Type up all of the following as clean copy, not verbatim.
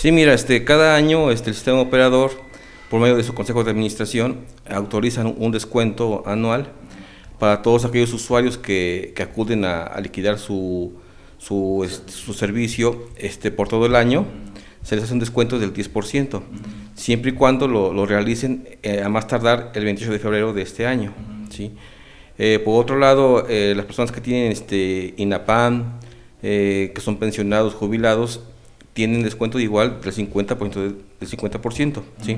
Sí, mira, cada año el sistema operador, por medio de su consejo de administración, autorizan un descuento anual para todos aquellos usuarios que acuden a liquidar su servicio por todo el año. Se les hace un descuento del 10%, siempre y cuando lo realicen a más tardar el 28 de febrero de este año. ¿Sí? Por otro lado, las personas que tienen INAPAM, que son pensionados, jubilados, tienen descuento igual del 50%, del 50%, ¿sí?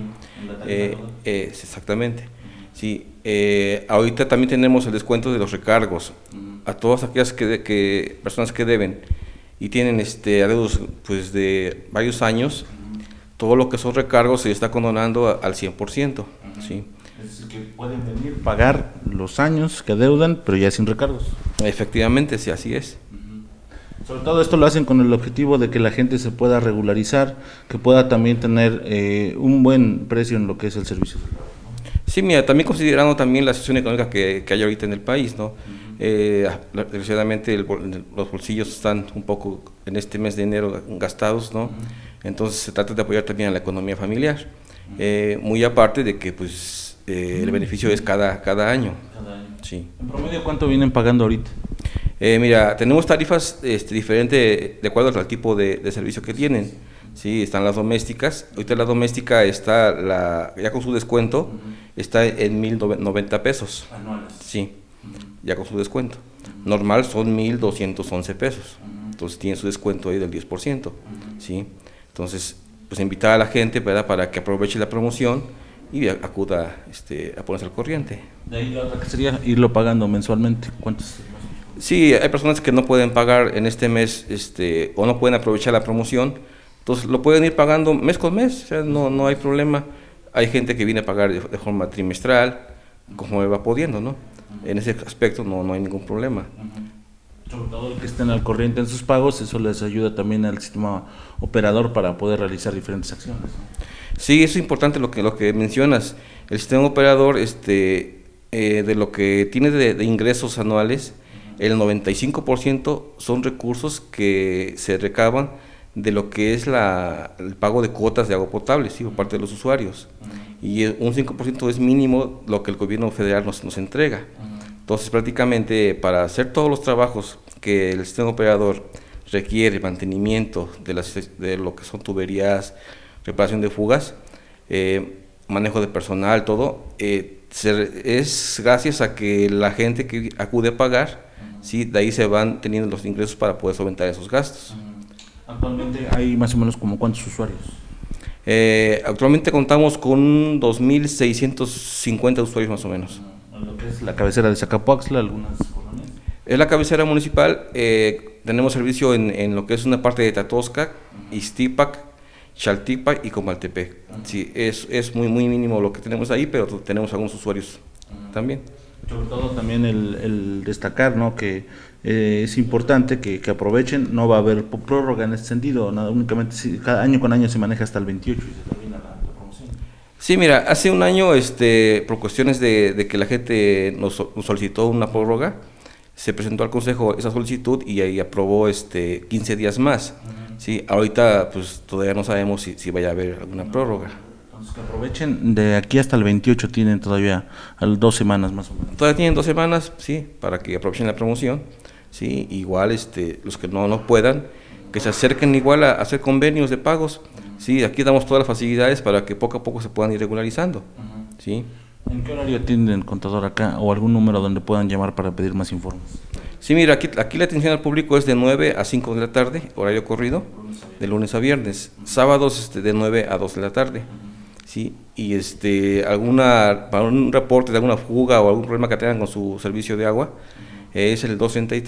Exactamente. Sí, ahorita también tenemos el descuento de los recargos a todas aquellas personas que deben y tienen adeudos pues de varios años. Todo lo que son recargos se está condonando al 100%, ¿sí? Es decir, que pueden venir, pagar los años que adeudan, pero ya sin recargos. Efectivamente, sí, así es. Sobre todo esto lo hacen con el objetivo de que la gente se pueda regularizar, que pueda también tener un buen precio en lo que es el servicio. Sí, mira, también considerando también la situación económica que hay ahorita en el país, ¿no? Desgraciadamente los bolsillos están un poco en este mes de enero gastados, ¿no? Entonces se trata de apoyar también a la economía familiar, muy aparte de que pues el beneficio es cada año. Cada año. Sí. ¿En promedio cuánto vienen pagando ahorita? Mira, tenemos tarifas diferentes de acuerdo al tipo de servicio que tienen. Sí, están las domésticas. Ahorita la doméstica está ya con su descuento, está en 1,090 pesos. Anuales. Sí, ya con su descuento. Normal son 1,211 pesos. Entonces tiene su descuento ahí del 10%. Sí. Entonces, pues invitar a la gente, ¿verdad?, para que aproveche la promoción y acuda a ponerse al corriente. De ahí la otra que sería irlo pagando mensualmente. ¿Cuántos? Sí, hay personas que no pueden pagar en este mes o no pueden aprovechar la promoción, entonces lo pueden ir pagando mes con mes, o sea, no hay problema. Hay gente que viene a pagar de forma trimestral, como va pudiendo, ¿no? En ese aspecto no hay ningún problema. Sobre todo el que estén al corriente en sus pagos, eso les ayuda también al sistema operador para poder realizar diferentes acciones, ¿no? Sí, es importante lo que mencionas. El sistema operador, de lo que tiene de ingresos anuales, el 95% son recursos que se recaban de lo que es el pago de cuotas de agua potable, ¿sí?, por parte de los usuarios. Y un 5% es mínimo lo que el gobierno federal nos entrega. Entonces, prácticamente, para hacer todos los trabajos que el sistema operador requiere, mantenimiento de lo que son tuberías, reparación de fugas, manejo de personal, todo, es gracias a que la gente que acude a pagar, sí, de ahí se van teniendo los ingresos para poder solventar esos gastos. Actualmente hay más o menos como ¿cuántos usuarios? Actualmente contamos con 2,650 usuarios más o menos. Lo que es la cabecera de Zacapoaxtla, algunas colonias. Es la cabecera municipal. Tenemos servicio en lo que es una parte de Tatosca, Ixtipac, Chaltipac y Comaltepec. Sí, es muy mínimo lo que tenemos ahí, pero tenemos algunos usuarios también. Sobre todo también el destacar, ¿no?, que es importante que aprovechen. No va a haber prórroga en este sentido, nada, únicamente cada año con año se maneja hasta el 28 y se termina la promoción. Sí, mira, hace un año, por cuestiones de que la gente nos solicitó una prórroga, se presentó al Consejo esa solicitud y ahí aprobó 15 días más. Sí, ahorita pues todavía no sabemos si vaya a haber alguna prórroga. Entonces que aprovechen, de aquí hasta el 28 tienen todavía 2 semanas más o menos. Todavía tienen 2 semanas, sí, para que aprovechen la promoción. Sí, igual los que no puedan, que se acerquen igual a hacer convenios de pagos. Sí, aquí damos todas las facilidades para que poco a poco se puedan ir regularizando. Sí. ¿En qué horario atienden el contador acá o algún número donde puedan llamar para pedir más informes? Sí, mira, aquí la atención al público es de 9 a 5 de la tarde, horario corrido, de lunes a viernes. Sábados de 9 a 2 de la tarde. Sí, y para un reporte de alguna fuga o algún problema que tengan con su servicio de agua, es el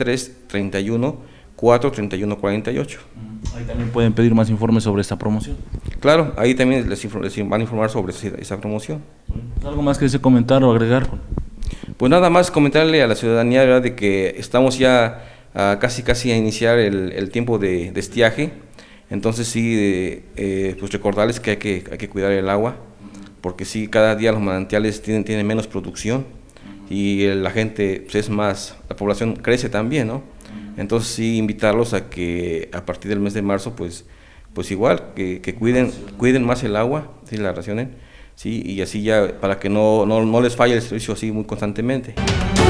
233-31-431-48. Ahí también pueden pedir más informes sobre esta promoción. Claro, ahí también les van a informar sobre esa promoción. ¿Algo más que desee comentar o agregar? Pues nada más comentarle a la ciudadanía, ¿verdad?, de que estamos ya casi a iniciar el tiempo de estiaje. Entonces sí, pues recordarles que hay que cuidar el agua, porque sí, cada día los manantiales tienen menos producción y la gente pues la población crece también, ¿no? Entonces sí, invitarlos a que a partir del mes de marzo pues pues igual, que cuiden más el agua, ¿sí? La racionen, ¿sí? Y así ya para que no les falle el servicio así muy constantemente.